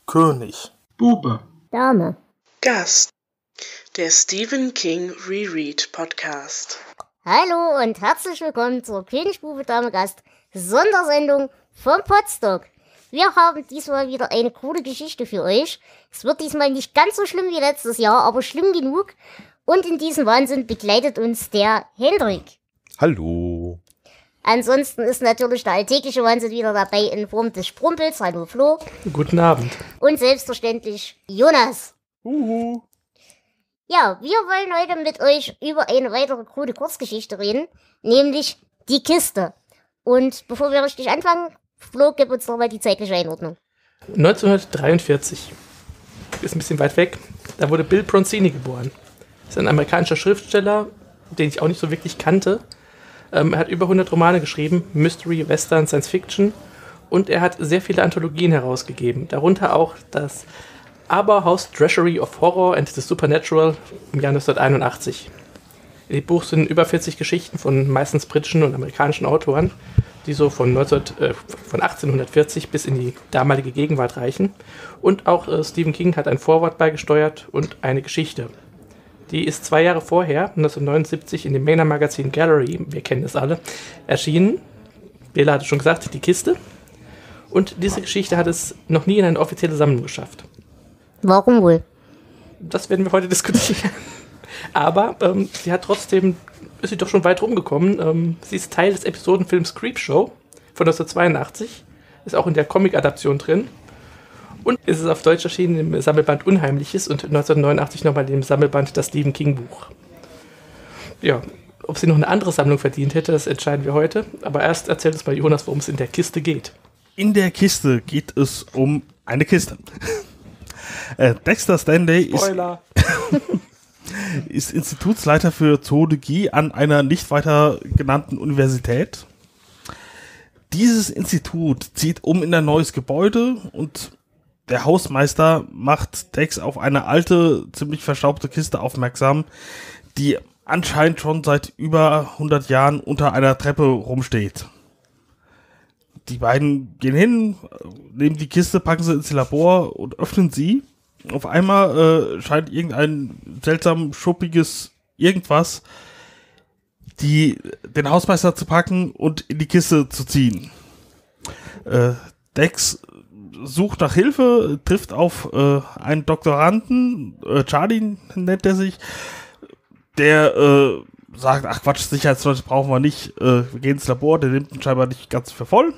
König. Bube. Dame. Gast. Der Stephen King Reread Podcast. Hallo und herzlich willkommen zur König, Bube, Dame, Gast Sondersendung vom Podstock. Wir haben diesmal wieder eine coole Geschichte für euch. Es wird diesmal nicht ganz so schlimm wie letztes Jahr, aber schlimm genug. Und in diesem Wahnsinn begleitet uns der Hendrik. Hallo. Ansonsten ist natürlich der alltägliche Wahnsinn wieder dabei in Form des Sprumpels. Hallo Flo. Guten Abend. Und selbstverständlich Jonas. Uhu. Ja, wir wollen heute mit euch über eine weitere coole Kurzgeschichte reden, nämlich die Kiste. Und bevor wir richtig anfangen, Flo, gib uns nochmal die zeitliche Einordnung. 1943. Ist ein bisschen weit weg. Da wurde Bill Bronzini geboren. Ist ein amerikanischer Schriftsteller, den ich auch nicht so wirklich kannte. Er hat über 100 Romane geschrieben, Mystery, Western, Science Fiction. Und er hat sehr viele Anthologien herausgegeben. Darunter auch das Aberhouse Treasury of Horror and the Supernatural im Jahr 1981. In dem Buch sind über 40 Geschichten von meistens britischen und amerikanischen Autoren, die so von 1840 bis in die damalige Gegenwart reichen. Und auch Stephen King hat ein Vorwort beigesteuert und eine Geschichte. Die ist 2 Jahre vorher, 1979, in dem Mainer Magazin Gallery, wir kennen es alle, erschienen. Bela hatte schon gesagt, die Kiste. Und diese Geschichte hat es noch nie in eine offizielle Sammlung geschafft. Warum wohl? Das werden wir heute diskutieren. Aber sie hat trotzdem, ist sie doch schon weit rumgekommen. Sie ist Teil des Episodenfilms Creepshow von 1982. Ist auch in der Comic-Adaption drin. Und ist es auf Deutsch erschienen im Sammelband Unheimliches und 1989 nochmal im Sammelband Das Stephen King Buch. Ja, ob sie noch eine andere Sammlung verdient hätte, das entscheiden wir heute. Aber erst erzählt uns mal Jonas, worum es in der Kiste geht. In der Kiste geht es um eine Kiste. Dexter Stanley ist Institutsleiter für Zoologie an einer nicht weiter genannten Universität. Dieses Institut zieht um in ein neues Gebäude und der Hausmeister macht Dex auf eine alte, ziemlich verstaubte Kiste aufmerksam, die anscheinend schon seit über 100 Jahren unter einer Treppe rumsteht. Die beiden gehen hin, nehmen die Kiste, packen sie ins Labor und öffnen sie. Auf einmal scheint irgendein seltsam schuppiges Irgendwas den Hausmeister zu packen und in die Kiste zu ziehen. Dex sucht nach Hilfe, trifft auf einen Doktoranden, Charlie nennt er sich, der sagt, ach Quatsch, Sicherheitsleute brauchen wir nicht, wir gehen ins Labor, der nimmt ihn scheinbar nicht ganz für voll.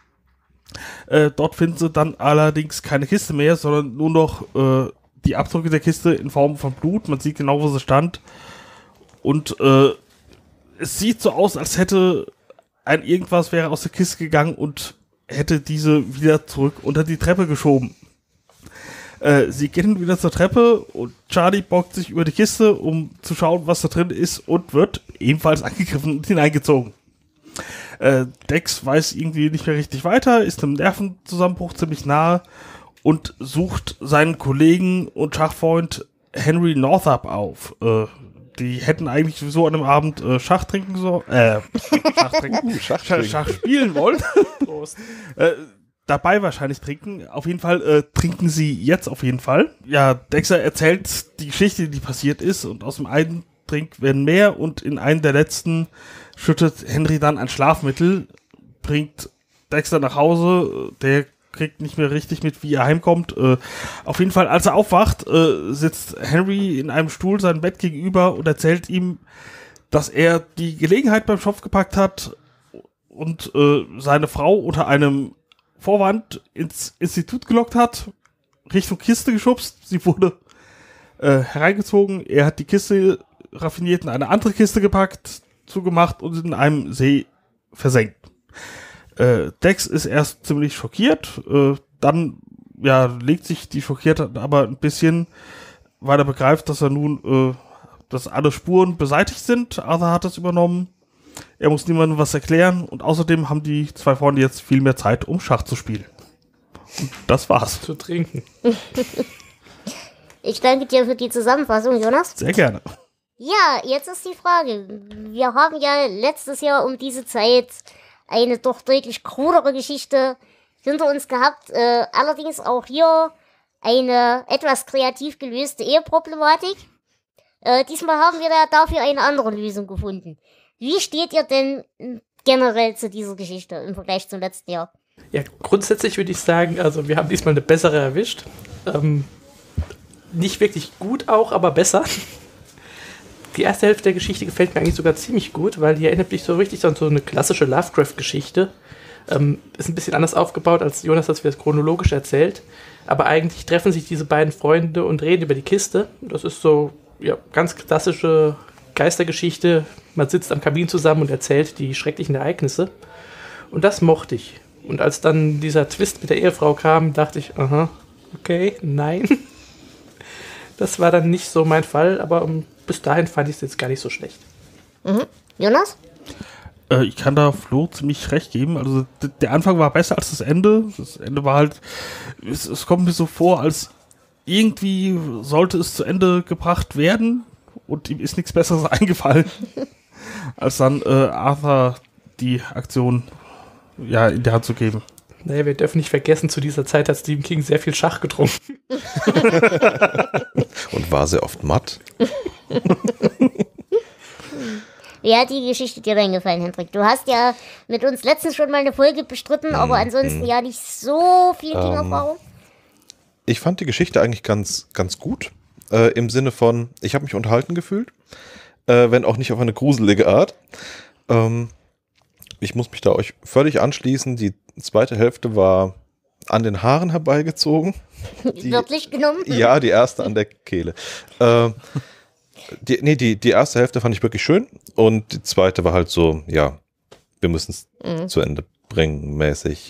Dort finden sie dann allerdings keine Kiste mehr, sondern nur noch die Abdrücke der Kiste in Form von Blut. Man sieht genau, wo sie stand. Und es sieht so aus, als hätte irgendwas wäre aus der Kiste gegangen und hätte diese wieder zurück unter die Treppe geschoben. Sie gehen wieder zur Treppe und Charlie beugt sich über die Kiste, um zu schauen, was da drin ist, und wird ebenfalls angegriffen und hineingezogen. Dex weiß irgendwie nicht mehr richtig weiter, ist einem Nervenzusammenbruch ziemlich nahe und sucht seinen Kollegen und Schachfreund Henry Northup auf. Die hätten eigentlich sowieso an einem Abend Schach trinken sollen. Schach spielen wollen. Prost. Dabei wahrscheinlich trinken. Auf jeden Fall trinken sie jetzt auf jeden Fall. Ja, Dexter erzählt die Geschichte, die passiert ist, und aus dem einen Trink werden mehr, und in einen der letzten schüttet Henry dann ein Schlafmittel, bringt Dexter nach Hause, der kriegt nicht mehr richtig mit, wie er heimkommt. Auf jeden Fall, als er aufwacht, sitzt Henry in einem Stuhl seinem Bett gegenüber und erzählt ihm, dass er die Gelegenheit beim Schopf gepackt hat und seine Frau unter einem Vorwand ins Institut gelockt hat, Richtung Kiste geschubst. Sie wurde hereingezogen. Er hat die Kiste raffiniert in eine andere Kiste gepackt, zugemacht und in einem See versenkt. Dex ist erst ziemlich schockiert, dann legt sich die Schockierte aber ein bisschen, weil er begreift, dass er nun, dass alle Spuren beseitigt sind. Arthur hat das übernommen. Er muss niemandem was erklären, und außerdem haben die zwei Freunde jetzt viel mehr Zeit, um Schach zu spielen. Und das war's. Zu trinken. Ich danke dir für die Zusammenfassung, Jonas. Sehr gerne. Ja, jetzt ist die Frage. Wir haben ja letztes Jahr um diese Zeit eine doch deutlich krudere Geschichte hinter uns gehabt. Allerdings auch hier eine etwas kreativ gelöste Eheproblematik. Diesmal haben wir da dafür eine andere Lösung gefunden. Wie steht ihr denn generell zu dieser Geschichte im Vergleich zum letzten Jahr? Ja, grundsätzlich würde ich sagen, also wir haben diesmal eine bessere erwischt. Nicht wirklich gut auch, aber besser. Die erste Hälfte der Geschichte gefällt mir eigentlich sogar ziemlich gut, weil die erinnert mich so richtig an so eine klassische Lovecraft-Geschichte. Ist ein bisschen anders aufgebaut, als Jonas das chronologisch erzählt. Aber eigentlich treffen sich diese beiden Freunde und reden über die Kiste. Das ist so, ja, ganz klassische Geistergeschichte. Man sitzt am Kamin zusammen und erzählt die schrecklichen Ereignisse. Und das mochte ich. Und als dann dieser Twist mit der Ehefrau kam, dachte ich, aha, okay, nein. Das war dann nicht so mein Fall, aber bis dahin fand ich es jetzt gar nicht so schlecht. Mhm. Jonas? Ich kann da Flo ziemlich recht geben. Also der Anfang war besser als das Ende. Das Ende war halt, es kommt mir so vor, als irgendwie sollte es zu Ende gebracht werden und ihm ist nichts Besseres eingefallen, als dann Arthur die Aktion ja in der Hand zu geben. Naja, wir dürfen nicht vergessen, zu dieser Zeit hat Stephen King sehr viel Schach getrunken. Und war sehr oft matt. Wie hat die Geschichte dir denn gefallen, Hendrik? Du hast ja mit uns letztens schon mal eine Folge bestritten, aber ansonsten ja nicht so viel King-Erfahrung. Ich fand die Geschichte eigentlich ganz gut. Im Sinne von, ich habe mich unterhalten gefühlt. Wenn auch nicht auf eine gruselige Art. Ich muss mich da euch völlig anschließen. Die zweite Hälfte war an den Haaren herbeigezogen. Wörtlich genommen? Ja, die erste an der Kehle. Die erste Hälfte fand ich wirklich schön und die zweite war halt so, ja, wir müssen es zu Ende bringen, mäßig.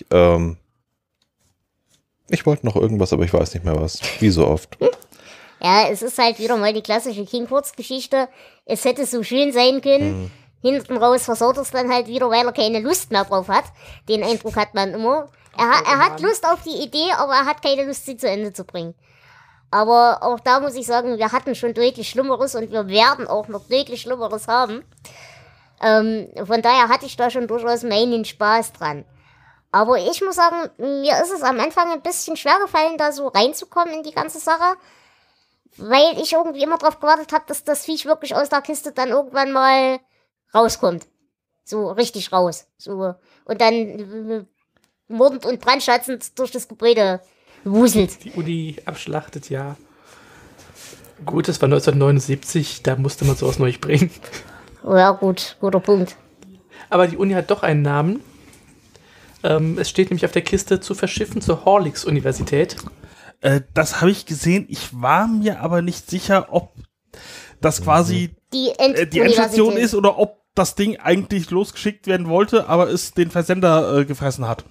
Ich wollte noch irgendwas, aber ich weiß nicht mehr was. Wie so oft. Ja, es ist halt wieder mal die klassische King-Kurzgeschichte. Es hätte so schön sein können. Hinten raus versaut es dann halt wieder, weil er keine Lust mehr drauf hat. Den Eindruck hat man immer. Er hat Lust auf die Idee, aber er hat keine Lust, sie zu Ende zu bringen. Aber auch da muss ich sagen, wir hatten schon deutlich Schlimmeres und wir werden auch noch deutlich Schlimmeres haben. Von daher hatte ich da schon durchaus meinen Spaß dran. Aber ich muss sagen, mir ist es am Anfang ein bisschen schwer gefallen, da so reinzukommen in die ganze Sache. Weil ich irgendwie immer darauf gewartet habe, dass das Viech wirklich aus der Kiste dann irgendwann mal rauskommt. So richtig raus. So. Und dann mordend und brandschatzend durch das Gebäude wuselt. Die Uni abschlachtet, ja. Gut, das war 1979, da musste man sowas neu bringen. Ja gut, guter Punkt. Aber die Uni hat doch einen Namen. Es steht nämlich auf der Kiste zu verschiffen zur Horlicks-Universität. Das habe ich gesehen. Ich war mir aber nicht sicher, ob das quasi die Endstation ist oder ob das Ding eigentlich losgeschickt werden wollte, aber es den Versender gefressen hat.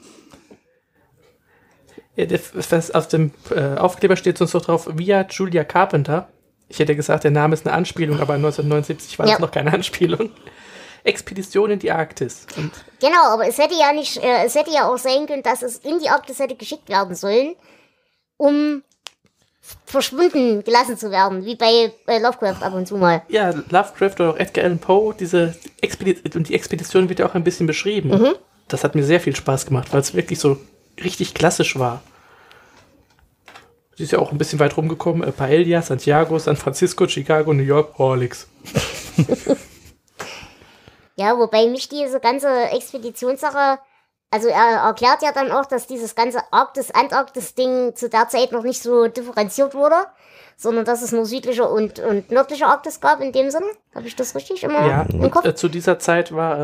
Ja, auf dem Aufkleber steht sonst noch drauf, via Julia Carpenter. Ich hätte gesagt, der Name ist eine Anspielung, aber 1979 war das noch keine Anspielung. Expedition in die Arktis. Und genau, aber es hätte ja auch sein können, dass es in die Arktis hätte geschickt werden sollen, um verschwunden gelassen zu werden, wie bei Lovecraft ab und zu mal. Ja, Lovecraft oder auch Edgar Allan Poe, die Expedition wird ja auch ein bisschen beschrieben. Mhm. Das hat mir sehr viel Spaß gemacht, weil es wirklich so richtig klassisch war. Sie ist ja auch ein bisschen weit rumgekommen. Paella, Santiago, San Francisco, Chicago, New York, Horlicks. Ja, wobei mich diese ganze Expeditionssache, also er erklärt ja dann auch, dass dieses ganze Arktis-Antarktis-Ding zu der Zeit noch nicht so differenziert wurde, sondern dass es nur südliche und nördliche Arktis gab in dem Sinne. Habe ich das richtig immer im Kopf? Zu dieser Zeit war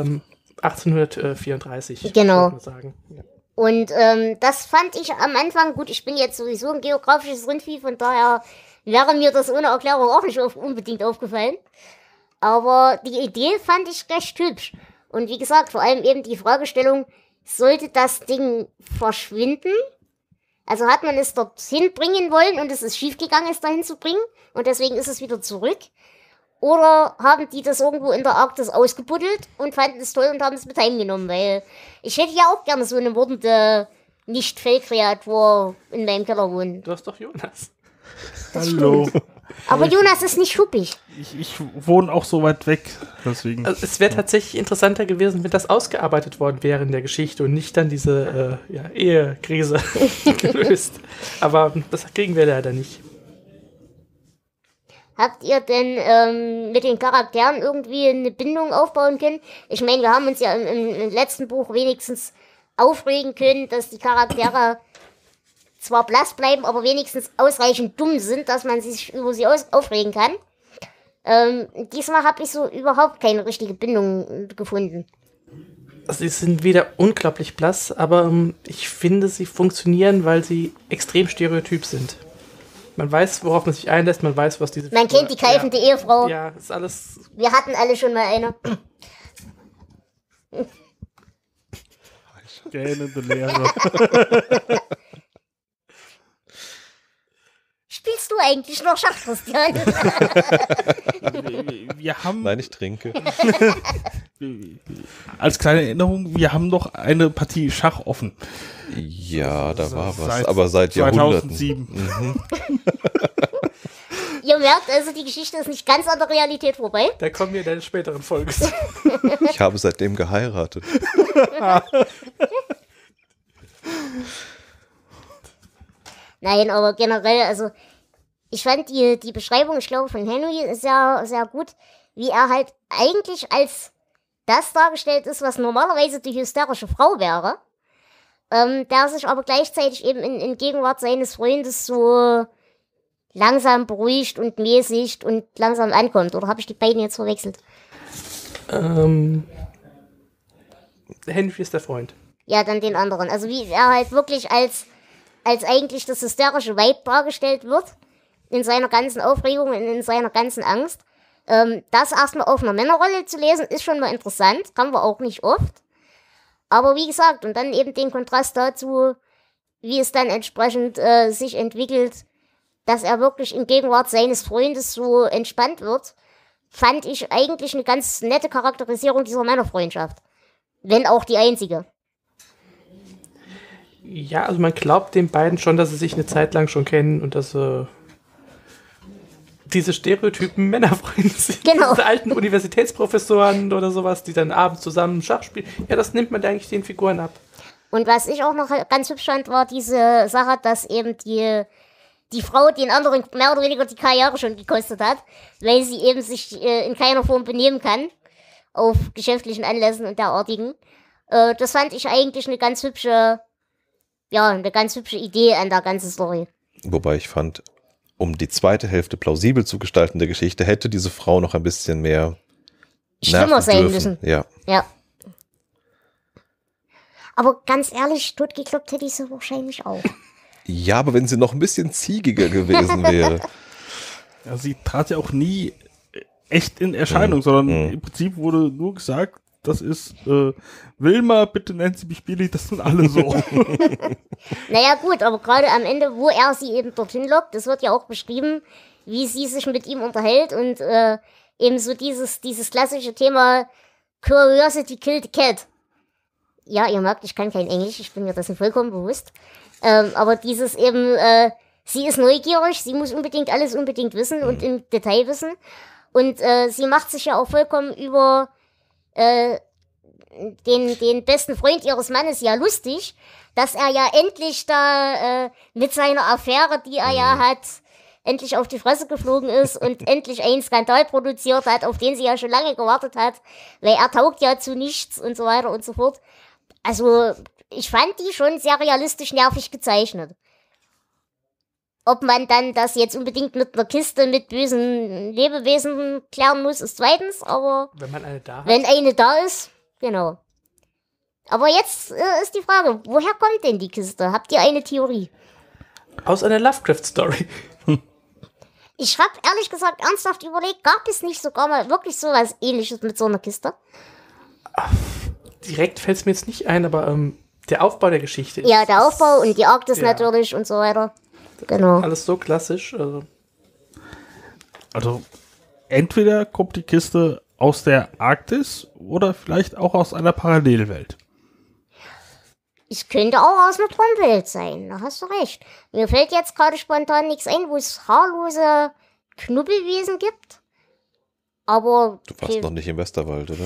1834. Genau. Muss man sagen. Ja. Und das fand ich am Anfang, gut, ich bin jetzt sowieso ein geografisches Rindvieh, von daher wäre mir das ohne Erklärung auch nicht unbedingt aufgefallen. Aber die Idee fand ich recht hübsch. Und wie gesagt, vor allem eben die Fragestellung, sollte das Ding verschwinden? Also hat man es dorthin bringen wollen und es ist schiefgegangen, es dahin zu bringen und deswegen ist es wieder zurück? Oder haben die das irgendwo in der Arktis ausgebuddelt und fanden es toll und haben es mit heimgenommen? Weil ich hätte ja auch gerne so eine mordende Nicht-Fellkreatur in meinem Keller wohnen. Du hast doch Jonas. Hallo. Aber Jonas ist nicht schuppig. Ich wohne auch so weit weg, deswegen. Also es wäre tatsächlich interessanter gewesen, wenn das ausgearbeitet worden wäre in der Geschichte und nicht dann diese Ehekrise gelöst. Aber das kriegen wir leider nicht. Habt ihr denn mit den Charakteren irgendwie eine Bindung aufbauen können? Ich meine, wir haben uns ja im letzten Buch wenigstens aufregen können, dass die Charaktere zwar blass bleiben, aber wenigstens ausreichend dumm sind, dass man sich über sie aufregen kann. Diesmal habe ich so überhaupt keine richtige Bindung gefunden. Sie sind wieder unglaublich blass, aber ich finde, sie funktionieren, weil sie extrem stereotyp sind. Man weiß, worauf man sich einlässt, man weiß, was diese... Man kennt die keifende Ehefrau. Ja, ist alles... Wir hatten alle schon mal eine. Gähnende Leere. Spielst du eigentlich noch Schach, Christian? Wir haben, Nein, ich trinke. als kleine Erinnerung, wir haben noch eine Partie Schach offen. Ja, da war was. Seit Aber seit Jahrhunderten. 2007. Ihr merkt also, die Geschichte ist nicht ganz an der Realität vorbei. Da kommen wir in der späteren Folge. Ich habe seitdem geheiratet. Nein, aber generell, also ich fand die Beschreibung, ich glaube, von Henry sehr, sehr gut, wie er halt eigentlich als das dargestellt ist, was normalerweise die hysterische Frau wäre, der sich aber gleichzeitig eben in Gegenwart seines Freundes so langsam beruhigt und mäßigt und langsam ankommt. Oder habe ich die beiden jetzt verwechselt? Henry ist der Freund. Ja, dann den anderen. Also wie er halt wirklich als eigentlich das hysterische Weib dargestellt wird, in seiner ganzen Aufregung und in seiner ganzen Angst. Das erstmal auf einer Männerrolle zu lesen, ist schon mal interessant, kann man auch nicht oft. Aber wie gesagt, und dann eben den Kontrast dazu, wie es dann entsprechend sich entwickelt, dass er wirklich in Gegenwart seines Freundes so entspannt wird, fand ich eigentlich eine ganz nette Charakterisierung dieser Männerfreundschaft. Wenn auch die einzige. Ja, also man glaubt den beiden schon, dass sie sich eine Zeit lang schon kennen und dass diese Stereotypen Männerfreunde sind. Genau. Diese alten Universitätsprofessoren oder sowas, die dann abends zusammen Schach spielen. Ja, das nimmt man eigentlich den Figuren ab. Und was ich auch noch ganz hübsch fand, war diese Sache, dass eben die Frau den anderen mehr oder weniger die Karriere schon gekostet hat, weil sie eben sich in keiner Form benehmen kann auf geschäftlichen Anlässen und derartigen. Das fand ich eigentlich eine ganz hübsche Idee an der ganzen Story. Wobei ich fand, um die zweite Hälfte plausibel zu gestalten der Geschichte, hätte diese Frau noch ein bisschen mehr schlimmer nerven sein dürfen. müssen. Ja. Ja. Aber ganz ehrlich, totgekloppt hätte ich sie wahrscheinlich auch. Ja, aber wenn sie noch ein bisschen ziegiger gewesen wäre. Ja, sie trat ja auch nie echt in Erscheinung, sondern im Prinzip wurde nur gesagt, das ist Wilma, bitte nennt sie mich Billy, das sind alle so. Naja gut, aber gerade am Ende, wo er sie eben dorthin lockt, das wird ja auch beschrieben, wie sie sich mit ihm unterhält und eben so dieses klassische Thema Curiosity killed the cat. Ja, ihr merkt, ich kann kein Englisch, ich bin mir dessen vollkommen bewusst. Aber dieses eben, sie ist neugierig, sie muss alles unbedingt wissen und im Detail wissen. Und sie macht sich ja auch vollkommen über den besten Freund ihres Mannes ja lustig, dass er ja endlich da mit seiner Affäre, die er ja hat, endlich auf die Fresse geflogen ist und endlich einen Skandal produziert hat, auf den sie ja schon lange gewartet hat, weil er taugt ja zu nichts und so weiter und so fort. Also, ich fand die schon sehr realistisch nervig gezeichnet. Ob man dann das jetzt unbedingt mit einer Kiste mit bösen Lebewesen klären muss, ist zweitens, aber Wenn man eine da hat. wenn eine da ist, genau. Aber jetzt ist die Frage, woher kommt denn die Kiste? Habt ihr eine Theorie? Aus einer Lovecraft-Story. Ich habe ehrlich gesagt ernsthaft überlegt, gab es nicht sogar mal wirklich sowas Ähnliches mit so einer Kiste? Direkt fällt es mir jetzt nicht ein, aber der Aufbau der Geschichte Ja, der Aufbau und die Arktis ja. natürlich und so weiter. Genau. Alles so klassisch. Also entweder kommt die Kiste aus der Arktis oder vielleicht auch aus einer Parallelwelt. Es könnte auch aus einer Traumwelt sein, da hast du recht. Mir fällt jetzt gerade spontan nichts ein, wo es haarlose Knubbelwesen gibt. Aber, Du warst noch nicht im Westerwald, oder?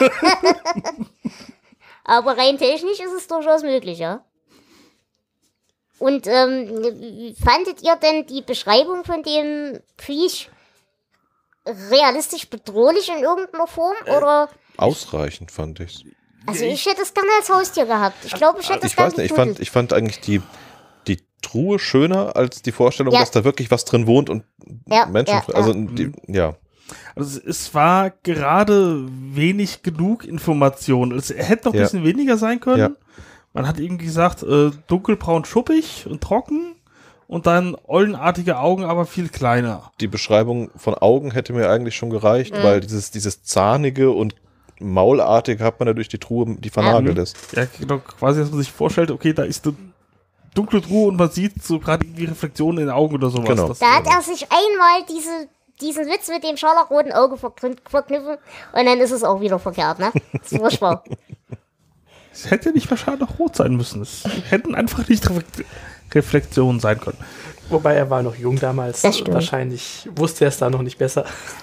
aber rein technisch ist es durchaus möglich, ja. Und fandet ihr denn die Beschreibung von dem Viech realistisch bedrohlich in irgendeiner Form? Oder? Ausreichend fand ich's. Also ich hätte es gerne als Haustier gehabt. Ich glaube, ich hätte es Ich gerne weiß nicht, getötet. ich fand eigentlich die Truhe schöner als die Vorstellung, Ja. dass da wirklich was drin wohnt und Ja, Menschen. ja, Also, ja. Also es war gerade wenig genug Information. Es hätte noch ein Ja. bisschen weniger sein können. Ja. Man hat irgendwie gesagt, dunkelbraun schuppig und trocken und dann eulenartige Augen, aber viel kleiner. Die Beschreibung von Augen hätte mir eigentlich schon gereicht, Mhm. weil dieses zahnige und maulartige hat man ja durch die Truhe, die vernagelt ist. Ja, genau, quasi, dass man sich vorstellt, okay, da ist eine dunkle Truhe und man sieht so gerade irgendwie Reflexionen in den Augen oder sowas. Genau. Das, Da hat er sich einmal diesen Witz mit dem scharlachroten Auge verknüpfen und dann ist es auch wieder verkehrt, ne? Das ist furchtbar. es hätte nicht mehr scharlachrot sein müssen. Es hätten einfach nicht Reflexionen sein können. Wobei er war noch jung damals. Das stimmt. Wahrscheinlich wusste er es da noch nicht besser.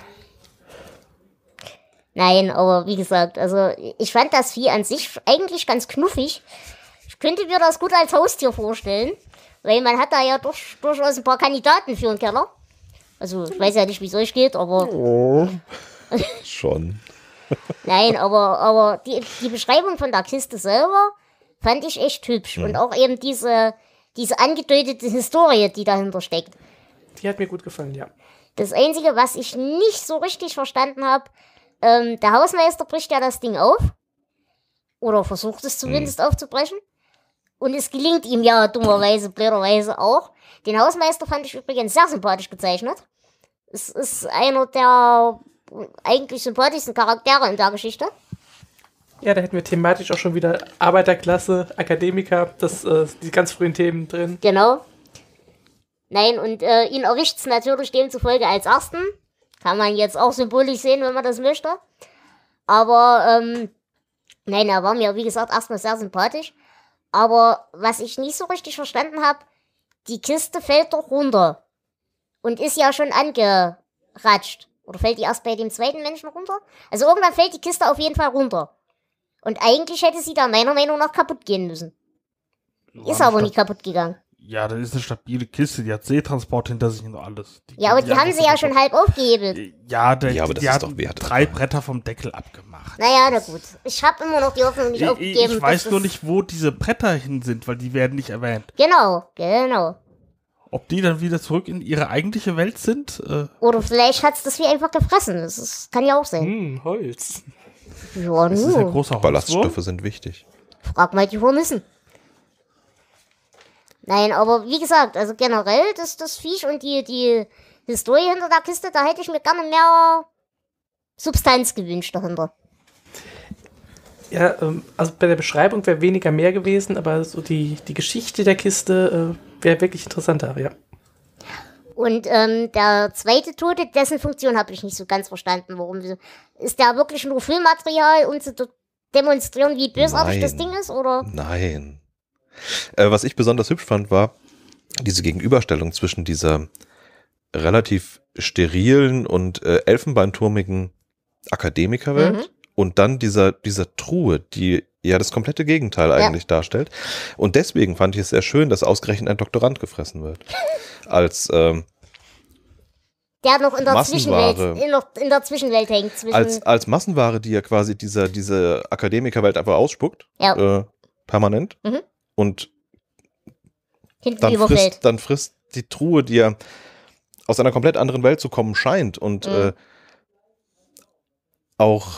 Nein, aber wie gesagt, also ich fand das Vieh an sich eigentlich ganz knuffig. Ich könnte mir das gut als Haustier vorstellen, weil man hat da ja durchaus ein paar Kandidaten für einen Keller. Also ich weiß ja nicht, wie es euch geht, aber Schon. nein, aber die Beschreibung von der Kiste selber fand ich echt hübsch. Und auch eben diese angedeutete Historie, die dahinter steckt. Die hat mir gut gefallen, ja. Das Einzige, was ich nicht so richtig verstanden habe, der Hausmeister bricht ja das Ding auf. Oder versucht es zumindest aufzubrechen. Und es gelingt ihm ja dummerweise, blöderweise auch. Den Hausmeister fand ich übrigens sehr sympathisch gezeichnet. Es ist einer der eigentlich sympathischsten Charaktere in der Geschichte. Ja, da hätten wir thematisch auch schon wieder Arbeiterklasse, Akademiker, die ganz frühen Themen drin. Genau. Nein, und ihn erwischt es natürlich demzufolge als Ersten. Kann man jetzt auch symbolisch sehen, wenn man das möchte. Aber, nein, er war mir, wie gesagt, erstmal sehr sympathisch. Aber was ich nicht so richtig verstanden habe, die Kiste fällt doch runter. Und ist ja schon angeratscht. Oder fällt die erst bei dem zweiten Menschen runter? Also irgendwann fällt die Kiste auf jeden Fall runter. Und eigentlich hätte sie da meiner Meinung nach kaputt gehen müssen. Ist aber nicht kaputt gegangen. Ja, das ist eine stabile Kiste, die hat Seetransport hinter sich und alles. Ja, aber die haben sie ja schon halb aufgehebelt. Ja, aber das die ist hat doch wert. 3 Bretter vom Deckel abgemacht. Naja, na gut. Ich habe immer noch die Hoffnung nicht aufgegeben. Ich weiß dass nur das- nicht, wo diese Bretter hin sind, weil die werden nicht erwähnt. Genau. Ob die dann wieder zurück in ihre eigentliche Welt sind? Oder vielleicht hat's das Vieh einfach gefressen. Kann ja auch sein. Holz. Ja, Das ist ein nu. großer Holzwurm. Ballaststoffe sind wichtig. Frag mal die Hornissen. Nein, aber wie gesagt, also generell das Viech und die Historie hinter der Kiste, da hätte ich mir gerne mehr Substanz gewünscht dahinter. Ja, also bei der Beschreibung wäre weniger mehr gewesen, aber so die Geschichte der Kiste wäre wirklich interessanter, ja. Und der zweite Tote, dessen Funktion habe ich nicht so ganz verstanden. Ist der wirklich nur Filmmaterial, um zu demonstrieren, wie bösartig das Ding ist? Oder? Nein. Was ich besonders hübsch fand, war diese Gegenüberstellung zwischen dieser relativ sterilen und elfenbeinturmigen Akademikerwelt und dann dieser Truhe, die ja das komplette Gegenteil eigentlich darstellt. Und deswegen fand ich es sehr schön, dass ausgerechnet ein Doktorand gefressen wird. Als Der noch in der Massenware. Zwischenwelt, in der Zwischenwelt hängt. als Massenware, die ja quasi diese Akademikerwelt einfach ausspuckt, Ja. permanent. Mhm. Und hinten dann überfällt. frisst die Truhe, die ja aus einer komplett anderen Welt zu kommen scheint und auch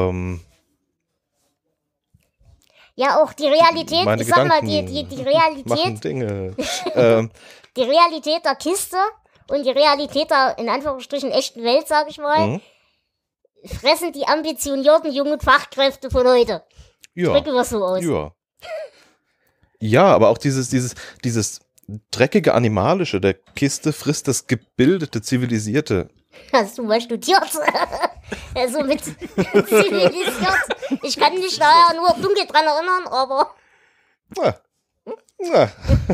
Ja, auch die Realität, meine ich sag mal, Gedanken die machen Realität, Dinge. die Realität der Kiste und die Realität der, in Anführungsstrichen, echten Welt, sag ich mal, fressen die ambitionierten jungen Fachkräfte von heute. Ja. Drücken wir so aus. Ja. Ja, aber auch dieses dreckige Animalische der Kiste frisst das gebildete, zivilisierte. Hast du mal studiert? Also mit zivilisiert. Ich kann mich daher nur dunkel dran erinnern, aber Ja, Ja.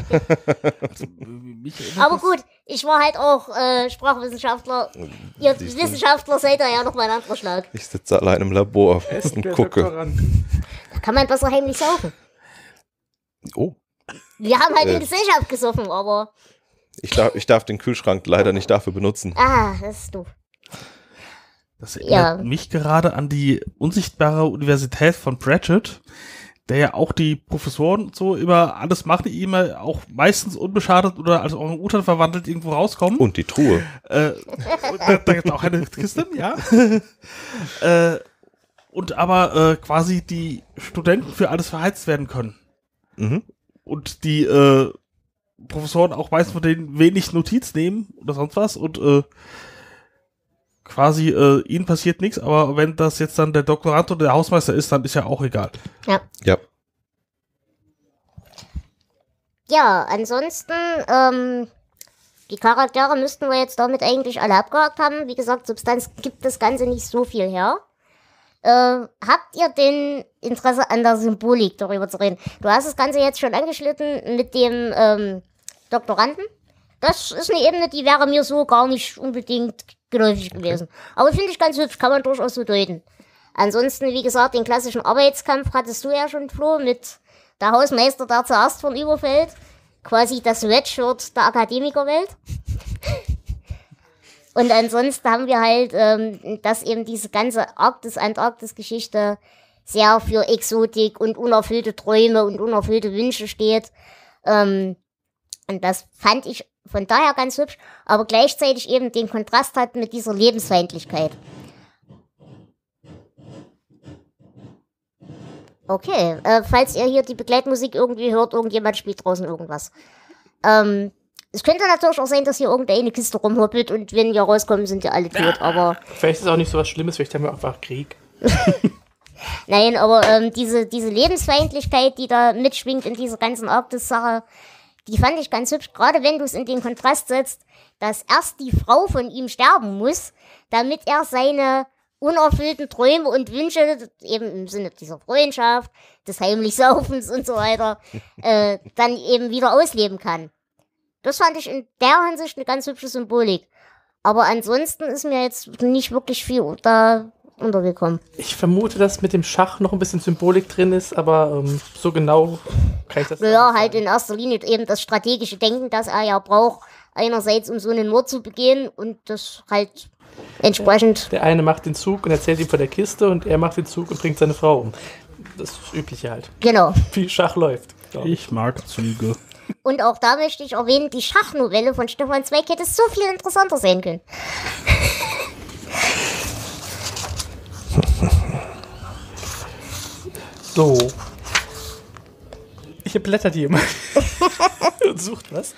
Aber gut, ich war halt auch Sprachwissenschaftler. Ihr Siehst du. Wissenschaftler seid ihr ja noch mal ein anderer Schlag. Ich sitze allein im Labor und gucke. Da kann man besser heimlich saufen. Oh, Wir haben halt in Gesellschaft gesoffen, aber... ich darf den Kühlschrank leider nicht dafür benutzen. Ah, das ist doof. Das erinnert mich gerade an die unsichtbare Universität von Pratchett, der ja auch die Professoren und so immer alles machen, die immer auch meistens unbeschadet oder als Orang-Utan verwandelt irgendwo rauskommen. Und die Truhe. Da gibt es auch eine Kiste, ja. Und aber quasi die Studenten für alles verheizt werden können. Mhm. Und die Professoren auch meistens von denen wenig Notiz nehmen oder sonst was und quasi ihnen passiert nichts, aber wenn das jetzt dann der Doktorand oder der Hausmeister ist, dann ist ja auch egal. Ja. Ja. Ja, ansonsten, die Charaktere müssten wir jetzt damit eigentlich alle abgehakt haben. Wie gesagt, Substanz gibt das Ganze nicht so viel her. Habt ihr denn Interesse an der Symbolik, darüber zu reden? Du hast das Ganze jetzt schon angeschnitten mit dem Doktoranden. Das ist eine Ebene, die wäre mir so gar nicht unbedingt geläufig gewesen. Aber finde ich ganz hübsch, kann man durchaus so deuten. Ansonsten, wie gesagt, den klassischen Arbeitskampf hattest du ja schon, Flo, mit der Hausmeister, der zuerst von überfällt. Quasi das Sweatshirt der Akademikerwelt. Und ansonsten haben wir halt, dass eben diese ganze Arktis-Antarktis-Geschichte sehr für Exotik und unerfüllte Träume und unerfüllte Wünsche steht. Und das fand ich von daher ganz hübsch, aber gleichzeitig eben den Kontrast hat mit dieser Lebensfeindlichkeit. Okay, falls ihr hier die Begleitmusik irgendwie hört, irgendjemand spielt draußen irgendwas. Es könnte natürlich auch sein, dass hier irgendeine Kiste rumhoppelt und wenn wir rauskommen, sind ja alle tot, aber... Vielleicht ist es auch nicht so was Schlimmes, vielleicht haben wir einfach Krieg. Nein, aber diese Lebensfeindlichkeit, die da mitschwingt in dieser ganzen Arktis-Sache, die fand ich ganz hübsch, gerade wenn du es in den Kontrast setzt, dass erst die Frau von ihm sterben muss, damit er seine unerfüllten Träume und Wünsche, eben im Sinne dieser Freundschaft, des heimlich Saufens und so weiter, dann eben wieder ausleben kann. Das fand ich in der Hinsicht eine ganz hübsche Symbolik. Aber ansonsten ist mir jetzt nicht wirklich viel da untergekommen. Ich vermute, dass mit dem Schach noch ein bisschen Symbolik drin ist, aber so genau kann ich das Ja, nicht halt sagen. in erster Linie eben das strategische Denken, das er ja braucht, einerseits um so einen Mord zu begehen und das halt entsprechend... Der eine macht den Zug und erzählt ihm von der Kiste und er macht den Zug und bringt seine Frau um. Das ist das Übliche halt. Genau. Wie Schach läuft, glaube ich. Ich mag Züge. Und auch da möchte ich erwähnen, die Schachnovelle von Stefan Zweig hätte so viel interessanter sein können. So. Ich blättert hier mal und sucht was.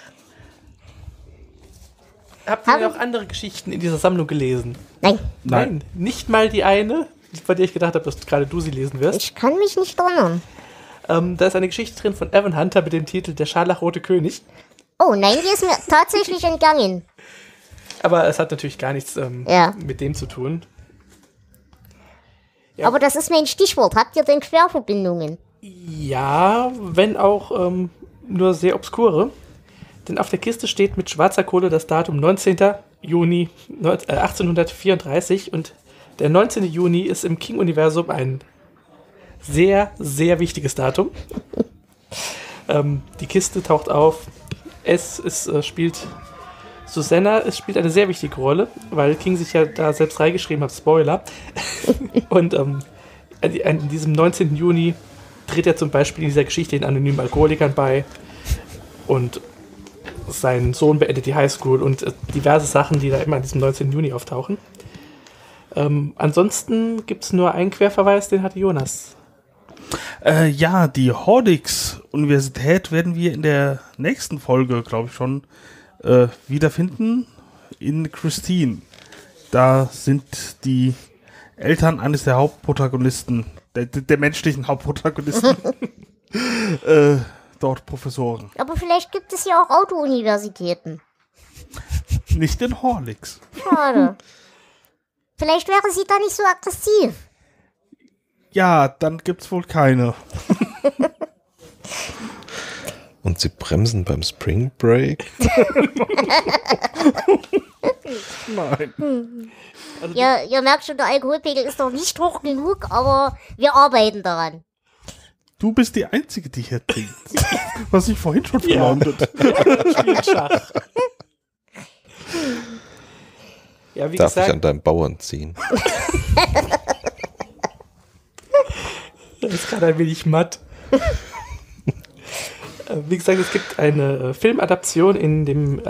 Habt ihr denn auch andere Geschichten in dieser Sammlung gelesen? Nein, Nein. Nicht mal die eine, bei der ich gedacht habe, dass gerade du sie lesen wirst. ich kann mich nicht erinnern. Da ist eine Geschichte drin von Evan Hunter mit dem Titel Der scharlachrote König. Oh nein, die ist mir tatsächlich entgangen. Aber es hat natürlich gar nichts Ja. mit dem zu tun. Aber das ist mein Stichwort. Habt ihr denn Querverbindungen? Ja, wenn auch nur sehr obskure. Denn auf der Kiste steht mit schwarzer Kohle das Datum 19. Juni 1834 und der 19. Juni ist im King-Universum ein sehr, sehr wichtiges Datum. Die Kiste taucht auf. Es spielt Susanna, es spielt eine sehr wichtige Rolle, weil King sich ja da selbst reingeschrieben hat, Spoiler. Und in diesem 19. Juni tritt er zum Beispiel in dieser Geschichte den anonymen Alkoholikern bei und sein Sohn beendet die Highschool und diverse Sachen, die da immer an diesem 19. Juni auftauchen. Ansonsten gibt es nur einen Querverweis, den hatte Jonas. Ja, die Hordix-Universität werden wir in der nächsten Folge, glaube ich, schon wiederfinden in Christine. Da sind die Eltern eines der Hauptprotagonisten, der menschlichen Hauptprotagonisten, dort Professoren. Aber vielleicht gibt es ja auch Auto-Universitäten. Nicht in Horlicks. Schade. Vielleicht wäre sie da nicht so aggressiv. Ja, dann gibt's wohl keine. Und sie bremsen beim Spring Break? Nein. Ja, ihr merkt schon, der Alkoholpegel ist noch nicht hoch genug, aber wir arbeiten daran. Du bist die Einzige, die hier trinkt. Was ich vorhin schon verleumdet. Spielt Schach. Ja, wie Darf ich gesagt, an deinem Bauern ziehen? das ist gerade ein wenig matt. Wie gesagt, es gibt eine Filmadaption in dem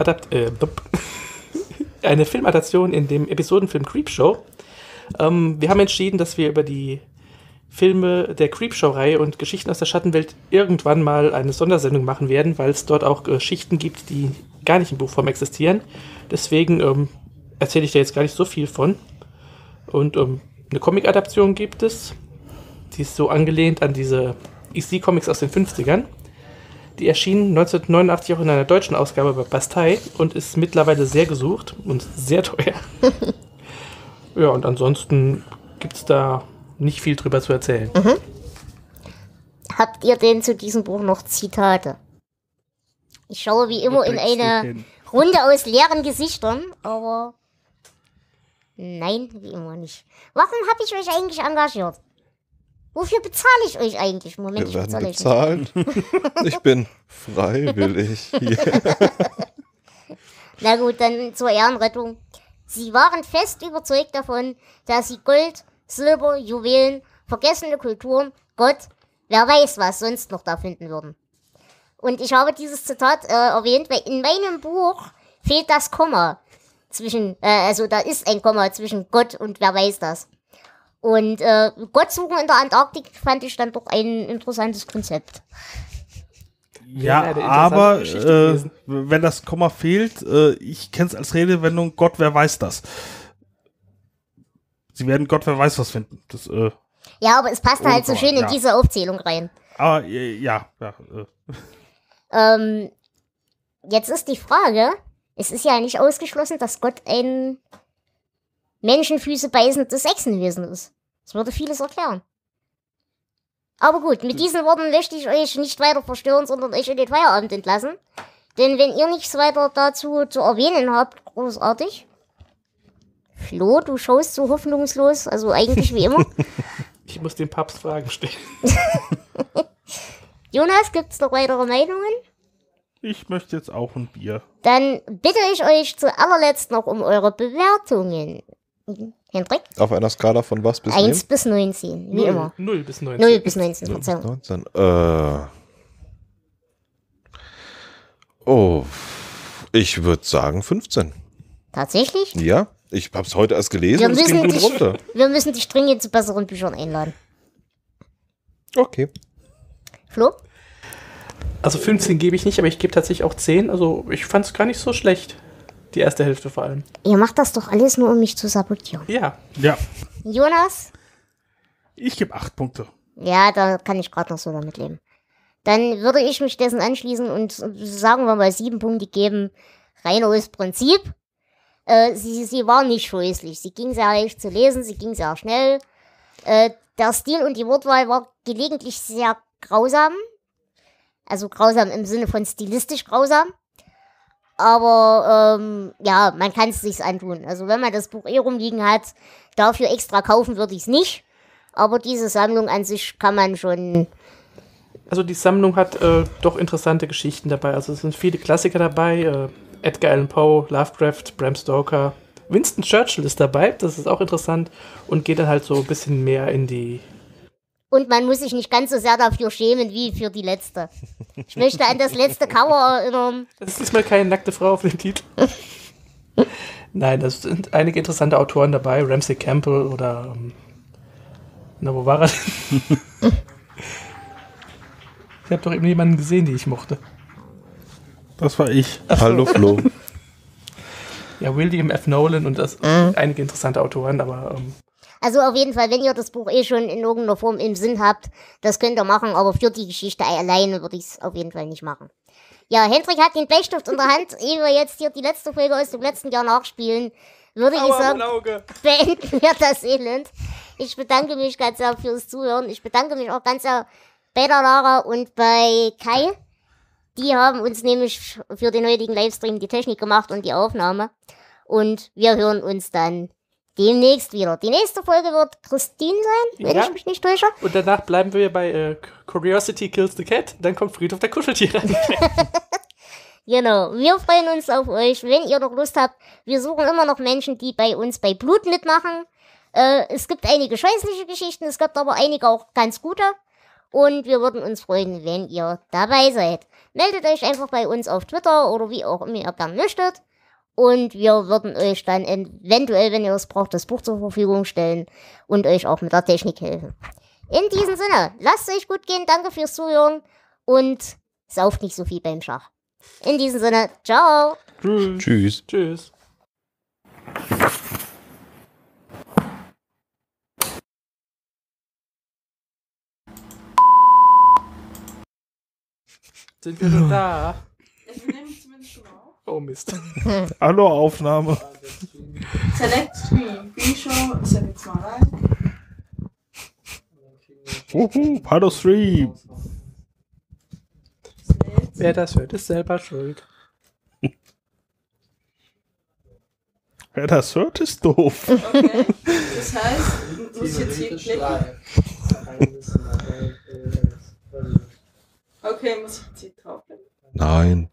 eine Filmadaption in dem Episodenfilm Creepshow. Wir haben entschieden, dass wir über die Filme der Creepshow-Reihe und Geschichten aus der Schattenwelt irgendwann mal eine Sondersendung machen werden, weil es dort auch Geschichten gibt, die gar nicht in Buchform existieren. Deswegen erzähle ich da jetzt gar nicht so viel von. Und eine Comic-Adaption gibt es. Die ist so angelehnt an diese EC-Comics aus den 50ern. Die erschien 1989 auch in einer deutschen Ausgabe bei Bastei und ist mittlerweile sehr gesucht und sehr teuer. Ja, und ansonsten gibt es da nicht viel drüber zu erzählen. Habt ihr denn zu diesem Buch noch Zitate? Ich schaue wie immer in eine Runde aus leeren Gesichtern, aber nein, wie immer nicht. Warum habe ich euch eigentlich engagiert? Wofür bezahle ich euch eigentlich? Moment, Wir ich werden bezahle euch nicht. bezahlt. Ich bin freiwillig hier. Na gut, dann zur Ehrenrettung. Sie waren fest überzeugt davon, dass sie Gold, Silber, Juwelen, vergessene Kulturen, Gott, wer weiß was sonst noch da finden würden. Und ich habe dieses Zitat erwähnt, weil in meinem Buch fehlt das Komma zwischen, also da ist ein Komma zwischen Gott und wer weiß das. Und Gott suchen in der Antarktik fand ich dann doch ein interessantes Konzept. Ja, eine interessante aber Geschichte gewesen. wenn das Komma fehlt, ich kenne es als Redewendung, Gott, wer weiß das. Sie werden Gott, wer weiß was finden. Das, Ja, aber es passt Ohne halt so Komma, schön in ja. diese Aufzählung rein. aber ja. Jetzt ist die Frage, es ist ja nicht ausgeschlossen, dass Gott ein Menschenfüße beißendes Echsenwesen ist. Das würde vieles erklären. Aber gut, mit diesen Worten möchte ich euch nicht weiter verstören, sondern euch in den Feierabend entlassen. Denn wenn ihr nichts weiter dazu zu erwähnen habt, großartig. Flo, du schaust so hoffnungslos, also eigentlich wie immer. Ich muss dem Papst Fragen stellen. Jonas, gibt's noch weitere Meinungen? Ich möchte jetzt auch ein Bier. Dann bitte ich euch zu allerletzt noch um eure Bewertungen. Hendrik? Auf einer Skala von was bis 1 bis 19, wie immer. 0 bis 19. 0 bis 19, 0 bis Verzeihung. 19. Oh, ich würde sagen 15. Tatsächlich? Ja, ich habe es heute erst gelesen Wir und es ging müssen, gut runter. wir müssen dich dringend zu besseren Büchern einladen. Okay. Flo? Also 15 gebe ich nicht, aber ich gebe tatsächlich auch 10. Also ich fand es gar nicht so schlecht. Die erste Hälfte vor allem. Ihr macht das doch alles nur, um mich zu sabotieren. Ja. Ja, Jonas? ich gebe 8 Punkte. Ja, da kann ich gerade noch so damit leben. Dann würde ich mich dessen anschließen und sagen wir mal 7 Punkte geben. Rein aus Prinzip. Sie war nicht scheußlich. Sie ging sehr leicht zu lesen, sie ging sehr schnell. Der Stil und die Wortwahl war gelegentlich sehr grausam. Also grausam im Sinne von stilistisch grausam. Aber ja, man kann es sich antun. Also wenn man das Buch rumliegen hat, dafür extra kaufen würde ich es nicht. Aber diese Sammlung an sich kann man schon... Also die Sammlung hat doch interessante Geschichten dabei. Also es sind viele Klassiker dabei. Edgar Allan Poe, Lovecraft, Bram Stoker. Winston Churchill ist dabei, das ist auch interessant. Und geht dann halt so ein bisschen mehr in die... Und man muss sich nicht ganz so sehr dafür schämen wie für die letzte. Ich möchte an das letzte Cover erinnern. Das ist diesmal keine nackte Frau auf dem Titel. Nein, das sind einige interessante Autoren dabei. Ramsey Campbell oder... na, wo war er denn? Ich habe doch eben jemanden gesehen, den ich mochte. Das war ich. Hallo Flo. Ja, William F. Nolan und das einige interessante Autoren, aber Also auf jeden Fall, wenn ihr das Buch schon in irgendeiner Form im Sinn habt, das könnt ihr machen, aber für die Geschichte alleine würde ich es auf jeden Fall nicht machen. Ja, Hendrik hat den Bleistift in der Hand, ehe wir jetzt hier die letzte Folge aus dem letzten Jahr nachspielen, würde ich sagen, beenden wir das Elend. Ich bedanke mich ganz sehr fürs Zuhören. Ich bedanke mich auch ganz sehr bei der Lara und bei Kai, Die haben uns nämlich für den heutigen Livestream die Technik gemacht und die Aufnahme. Und wir hören uns dann demnächst wieder. Die nächste Folge wird Christine sein, wenn ich mich nicht täusche. Und danach bleiben wir bei Curiosity Kills the Cat. Dann kommt Friedhof der Kuscheltiere. Genau, wir freuen uns auf euch, wenn ihr noch Lust habt. Wir suchen immer noch Menschen, die bei uns bei Blut mitmachen. Es gibt einige scheußliche Geschichten, es gibt aber einige auch ganz gute. Und wir würden uns freuen, wenn ihr dabei seid. Meldet euch einfach bei uns auf Twitter oder wie auch immer ihr gern möchtet. Und wir würden euch dann eventuell, wenn ihr es braucht, das Buch zur Verfügung stellen und euch auch mit der Technik helfen. In diesem Sinne, lasst es euch gut gehen, danke fürs Zuhören und sauft nicht so viel beim Schach. In diesem Sinne, ciao! Tschüss. Tschüss. Sind wir schon da? Wir nehmen zumindest schon auf. Oh Mist. Hallo, Aufnahme. Select Stream. B-Show. Ist ja jetzt mal rein. Hallo, Stream. Wer das hört, ist selber schuld. Wer das hört, ist doof. Okay. Das heißt, du musst jetzt hier klicken. Okay, muss ich jetzt hier draufklicken? Nein.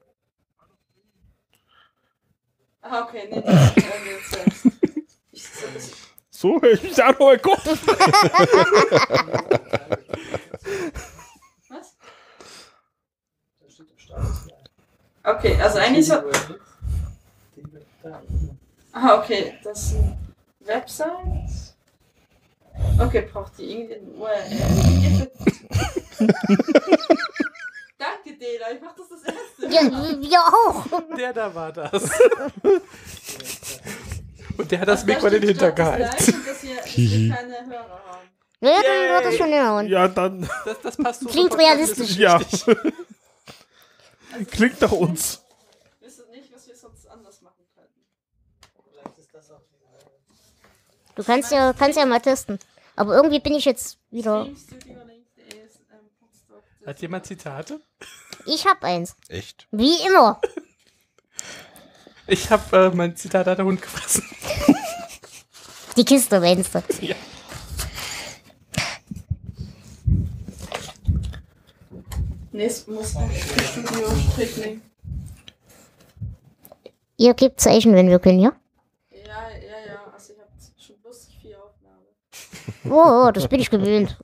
Ah, okay, nee, jetzt selbst. So höre ich mich an, oh mein Gott. Was? Okay, also eigentlich so. Ah, okay, das sind Websites. Okay, braucht die irgendwie eine URL? Danke, Dela, ich mach das erste Ja, Mal. wir auch! Der da war das. Und der hat das Also Mikro in den steht doch das Hintergehalt. Gleiche, dass wir keine Hörer haben. Ja, dann wird es schon hören. Ja, dann. Das passt so. Klingt super, realistisch. das ist Ja. richtig. Klingt nach uns. Ich wüsste nicht, was wir sonst anders machen könnten. Du kannst ja mal testen. Aber irgendwie bin ich jetzt wieder... Hat jemand Zitate? Ich hab eins. Echt? Wie immer. Ich hab mein Zitat hat der Hund gefressen. Die Kiste, meinst du? Ja. Nächstes muss ich Studio stricken. Ihr gebt Zeichen, wenn wir können, ja? Ja. Also ich habe schon lustig viel Aufnahme. Oh, das bin ich gewöhnt.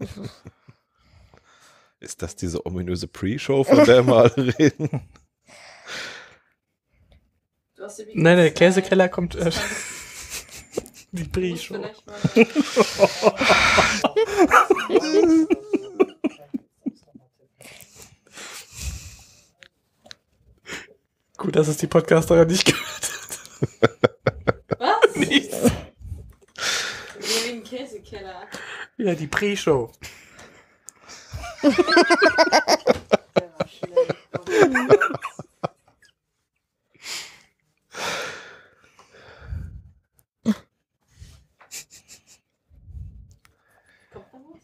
Ist das diese ominöse Pre-Show, von der wir alle reden? Du hast ja wie Nein, der gesagt, Käsekeller kommt das kann die ich Pre-Show. vielleicht mal. Gut, dass es die Podcasterin nicht gehört hat. Was? Nichts. Wegen Käsekeller. Ja, die Pre-Show. Der war schlecht. Oh mein Gott. Kommt da was?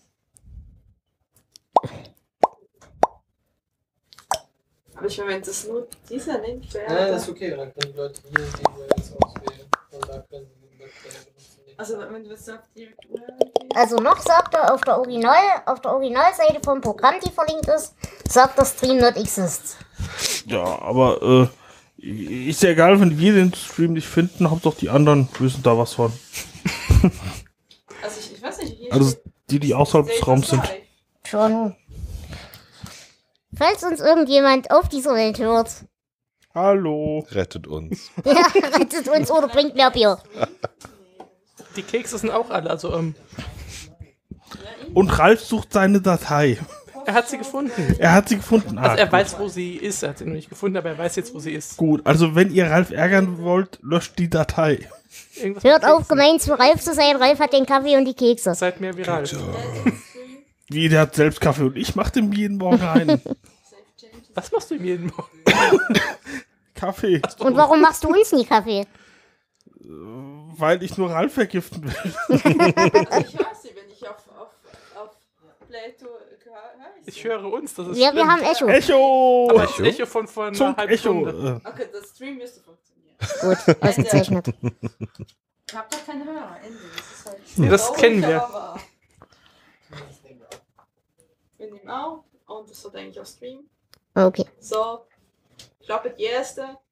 Aber ich meine, wenn das nur dieser Link wäre. Nein, das ist okay, dann können die Leute hier die URLs auswählen und da können sie den Webplayer benutzen. Also wenn du jetzt auf die Also noch sagt er auf der Originalseite vom Programm, die verlinkt ist, sagt der Stream not exists. Ja, aber ist ja egal, wenn wir den Stream nicht finden, Hauptsache die anderen wissen da was von. Also ich weiß nicht, hier Also steht die außerhalb des Raums sind. live. Schon. Falls uns irgendjemand auf dieser Welt hört, Hallo. Rettet uns. ja, rettet uns oder bringt mehr Bier. Die Kekse sind auch alle, also Und Ralf sucht seine Datei. er hat sie gefunden. Er hat sie gefunden. Also er gut. weiß, wo sie ist. Er hat sie noch nicht gefunden, aber er weiß jetzt, wo sie ist. Gut, also wenn ihr Ralf ärgern wollt, löscht die Datei. Irgendwas Hört mit auf, Keksen. gemein zu Ralf zu sein. Ralf hat den Kaffee und die Kekse. Seid mehr viral. Wie, der hat selbst Kaffee und ich mache dem jeden Morgen einen. Was machst du ihm jeden Morgen? Kaffee, Und warum machst du uns nie Kaffee? weil ich nur Ralf vergiften will. Also ich höre sie, wenn ich auf Plato höre ich Ich höre uns, das ist Wir schlimm. haben Echo. Echo! Aber das Echo von vor einer Zunk halben Echo. Stunde. Okay, das Stream müsste funktionieren. Gut, ausgezeichnet. Ich hab doch keine Hörer, Ende. Das ist halt Nee, das traurig, kennen wir. aber wahr. Wir nehmen auf und das wird eigentlich auch streamen. Okay. So, klappet die erste.